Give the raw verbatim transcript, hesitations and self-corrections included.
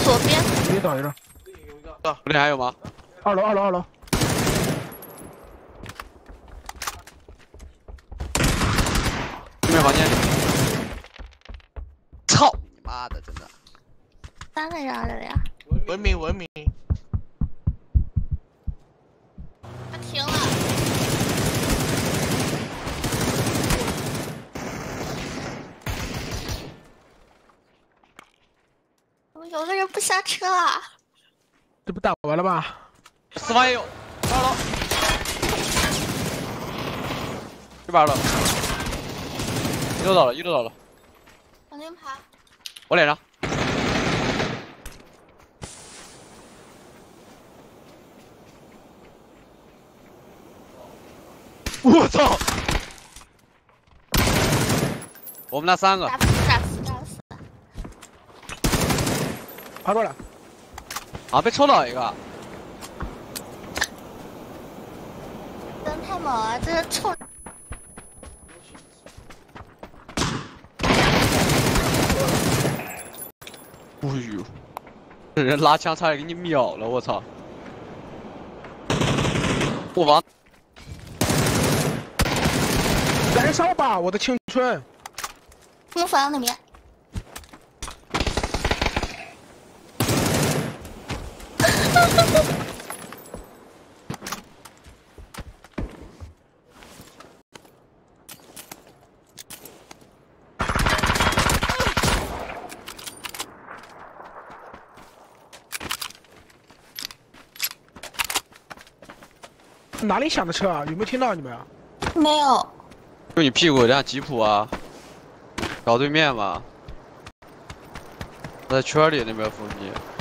左边。 别倒一个。 这里还有吗？ 二楼，二楼，二楼。 对面房间里。操你妈的，真的。 三个人了呀！ 文明文明。 他停了。怎么有个人不下车啊？ 这不打完了吧？ 四方也有，二楼。这边了。一楼倒了，一楼倒了。 往那爬。 我脸上。我操！我们那三个。 打死打死打死！ 爬过来。 啊，被抽到一个。 灯太猛了，这是臭。 哎呦，这人拉枪差点给你秒了，我操！我房。 燃烧吧，我的青春！ 木房里面。 哪里响的车啊？有没有听到你们啊？ 没有。 就你屁股有辆吉普啊，搞对面嘛，在圈里那边附近。